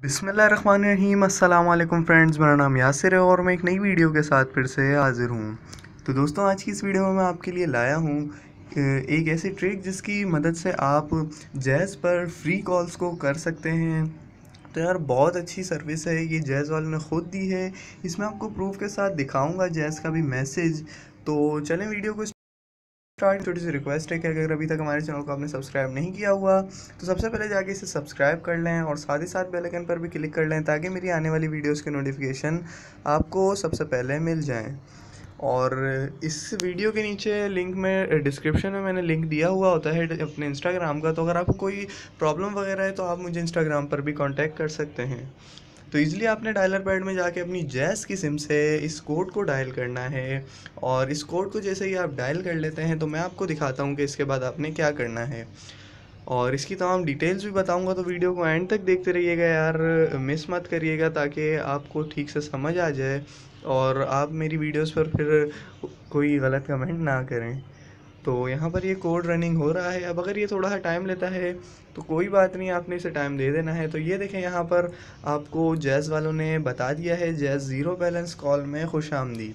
बिस्मिल्लाहिर्रहमानिर्रहीम। अस्सलाम वालेकुम फ्रेंड्स, मेरा नाम यासिर है और मैं एक नई वीडियो के साथ फिर से हाज़िर हूँ। तो दोस्तों, आज की इस वीडियो में मैं आपके लिए लाया हूँ एक ऐसी ट्रिक जिसकी मदद से आप जैज़ पर फ्री कॉल्स को कर सकते हैं। तो यार, बहुत अच्छी सर्विस है ये, जैज़ वालों ने ख़ुद दी है। इसमें आपको प्रूफ के साथ दिखाऊँगा जैज़ का भी मैसेज। तो चलें वीडियो को स्टार्ट। छोटी सी रिक्वेस्ट है कि अगर अभी तक हमारे चैनल को आपने सब्सक्राइब नहीं किया हुआ तो सबसे पहले जाके इसे सब्सक्राइब कर लें और साथ ही साथ बेल आइकन पर भी क्लिक कर लें ताकि मेरी आने वाली वीडियोस के नोटिफिकेशन आपको सबसे पहले मिल जाएं। और इस वीडियो के नीचे लिंक में डिस्क्रिप्शन में मैंने लिंक दिया हुआ होता है अपने इंस्टाग्राम का। तो अगर आपको कोई प्रॉब्लम वगैरह है तो आप मुझे इंस्टाग्राम पर भी कांटेक्ट कर सकते हैं। तो इज़िली आपने डायलर पैड में जाके अपनी जैज़ की सिम से इस कोड को डायल करना है। और इस कोड को जैसे ही आप डायल कर लेते हैं तो मैं आपको दिखाता हूँ कि इसके बाद आपने क्या करना है और इसकी तमाम डिटेल्स भी बताऊँगा। तो वीडियो को एंड तक देखते रहिएगा यार, मिस मत करिएगा ताकि आपको ठीक से समझ आ जाए और आप मेरी वीडियोस पर फिर कोई गलत कमेंट ना करें। तो यहाँ पर ये कोड रनिंग हो रहा है। अब अगर ये थोड़ा सा टाइम लेता है तो कोई बात नहीं, आपने इसे टाइम दे देना है। तो ये देखें, यहाँ पर आपको जैज़ वालों ने बता दिया है, जैज़ ज़ीरो बैलेंस कॉल में खुशामदीद।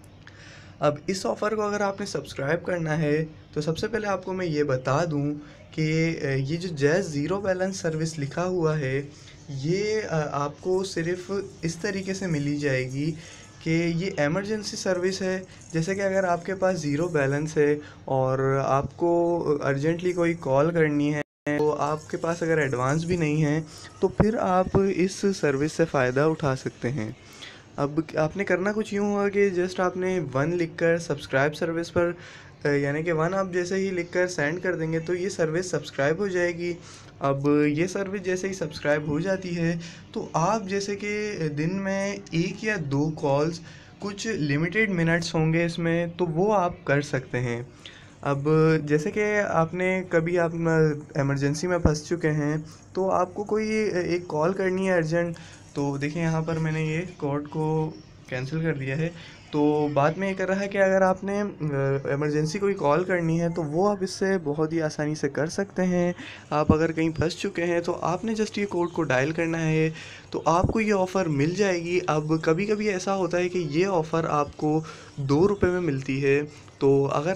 अब इस ऑफ़र को अगर आपने सब्सक्राइब करना है तो सबसे पहले आपको मैं ये बता दूं कि ये जो जैज़ ज़ीरो बैलेंस सर्विस लिखा हुआ है ये आपको सिर्फ़ इस तरीके से मिली जाएगी कि ये एमरजेंसी सर्विस है। जैसे कि अगर आपके पास ज़ीरो बैलेंस है और आपको अर्जेंटली कोई कॉल करनी है, तो आपके पास अगर एडवांस भी नहीं है तो फिर आप इस सर्विस से फ़ायदा उठा सकते हैं। अब आपने करना कुछ यूँ होगा कि जस्ट आपने वन लिखकर सब्सक्राइब सर्विस पर यानी कि वन आप जैसे ही लिखकर सेंड कर देंगे तो ये सर्विस सब्सक्राइब हो जाएगी। अब ये सर्विस जैसे ही सब्सक्राइब हो जाती है तो आप जैसे कि दिन में एक या दो कॉल्स, कुछ लिमिटेड मिनट्स होंगे इसमें, तो वो आप कर सकते हैं। अब जैसे कि आपने कभी आप इमरजेंसी में फंस चुके हैं तो आपको कोई एक कॉल करनी है अर्जेंट, तो देखिए यहाँ पर मैंने ये कोड को कैंसिल कर दिया है। तो बाद में ये कर रहा है कि अगर आपने इमरजेंसी कोई कॉल करनी है तो वो आप इससे बहुत ही आसानी से कर सकते हैं। आप अगर कहीं फंस चुके हैं तो आपने जस्ट ये कोड को डायल करना है तो आपको ये ऑफ़र मिल जाएगी। अब कभी कभी ऐसा होता है कि ये ऑफ़र आपको 2 रुपये में मिलती है। तो अगर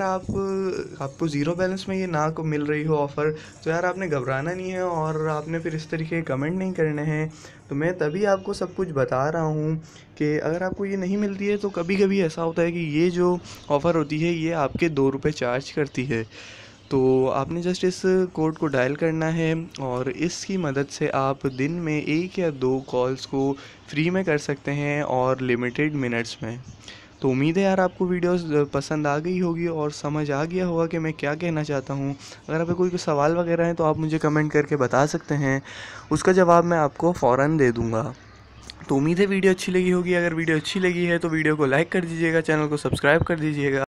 आपको ज़ीरो बैलेंस में ये ना को मिल रही हो ऑफ़र तो यार आपने घबराना नहीं है और आपने फिर इस तरीके के कमेंट नहीं करने हैं। तो मैं तभी आपको सब कुछ बता रहा हूँ कि अगर आपको ये नहीं मिलती है तो कभी कभी ऐसा होता है कि ये जो ऑफ़र होती है ये आपके 2 रुपये चार्ज करती है। तो आपने जस्ट इस कोड को डायल करना है और इसकी मदद से आप दिन में एक या दो कॉल्स को फ्री में कर सकते हैं और लिमिटेड मिनट्स में। तो उम्मीद है यार आपको वीडियोस पसंद आ गई होगी और समझ आ गया होगा कि मैं क्या कहना चाहता हूँ। अगर आपको कोई सवाल वगैरह है तो आप मुझे कमेंट करके बता सकते हैं, उसका जवाब मैं आपको फ़ौरन दे दूँगा। तो उम्मीद है वीडियो अच्छी लगी होगी। अगर वीडियो अच्छी लगी है तो वीडियो को लाइक कर दीजिएगा, चैनल को सब्सक्राइब कर दीजिएगा।